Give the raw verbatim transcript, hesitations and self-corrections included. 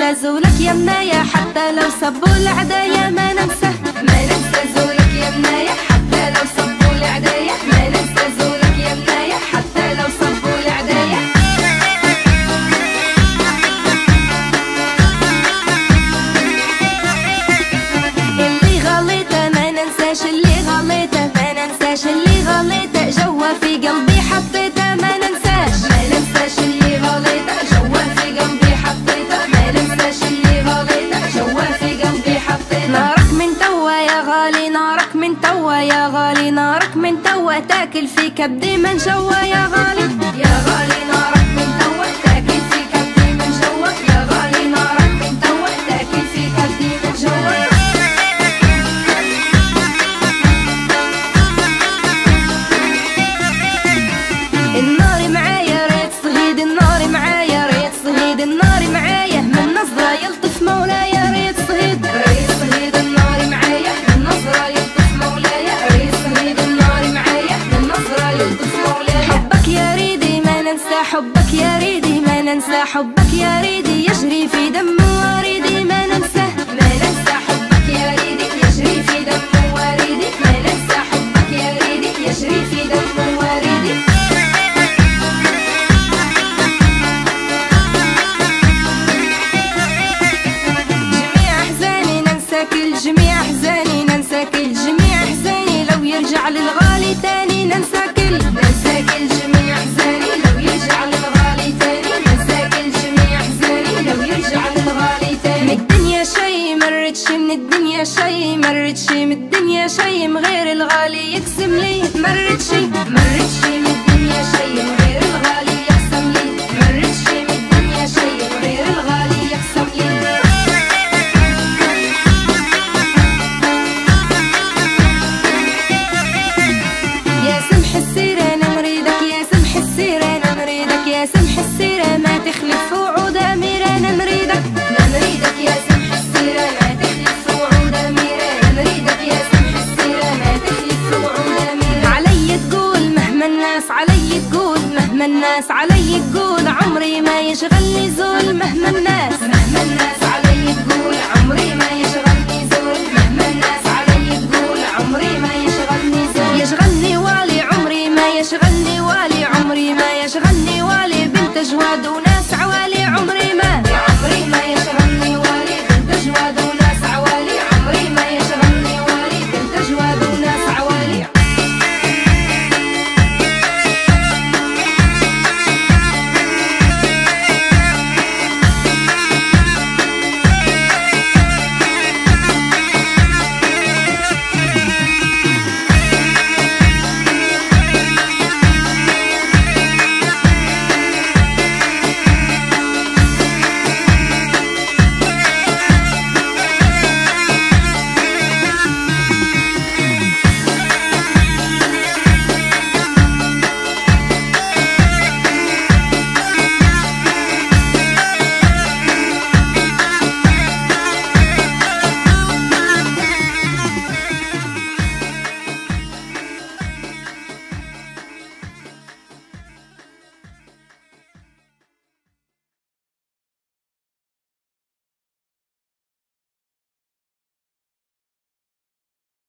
ننسى زولك يا منايا حتى لو صبوا العدايا ما ننسى. ما ننسى زولك يا منايا حتى لو صبوا العدايا. ما ننسى زولك يا منايا حتى لو صبوا العدايا. اللي غليته ما ننساش اللي غليته ما ننساش اللي غليته جوا في قلبي حطيته ما ننساش. ما ننساش اللي غليته جوا في قلبي حطيته. ما ننساش اللي غليته جوا في قلبي حطيته. نارك من توا يا غالي نارك من توا يا غالي نارك من توا تاكل في كبدي من جوا يا غالي. يا غالي نارك من توا تاكل في كبدي من جوا. يا غالي نارك من توا تاكل في كبدي من جوا. النار معايا ريت صهيد النار معايا ريت صهيد النار معايا من نظرة يلطف مولايا ريت صهيد. ريت صهيد النار معايا من نظرة يلطف مولايا. ريت صهيد النار معايا من نظرة يلطف مولايا. حبك يا ريدي ما ننسى حبك يا ريدي ما ننسى حبك يا ريدي يجري في دم وريدي ما ننسى. ما ننسى حبك يا ريدي يجري في دم وريدي. ما ننسى حبك يا ريدي يجري في دم وريدي. جميع احزاني ننسى كل جميع احزاني لو يرجع للغالي تاني ننسى كل. ننسى كل جميع احزاني لو يرجع للغالي تاني. ننسى كل جميع احزاني لو يرجع للغالي تاني. من الدنيا شي مرتش من الدنيا شي مرتش من الدنيا شي مغير الغالي يقسم لي. مرتش مرتش من الدنيا شي مغير الغالي يقسم لي. مرتش من الدنيا شي مغير الغالي يقسم لي. يا سمح السيرة ما تخلف وعود أميرة نريدك. نريدك يا سمح السيرة ما تخلف وعود أميرة. نريدك يا سمح السيرة ما تخلف وعود أميرة. علي تقول مهما الناس علي تقول مهما الناس علي تقول عمري ما يشغلني زول مهما الناس.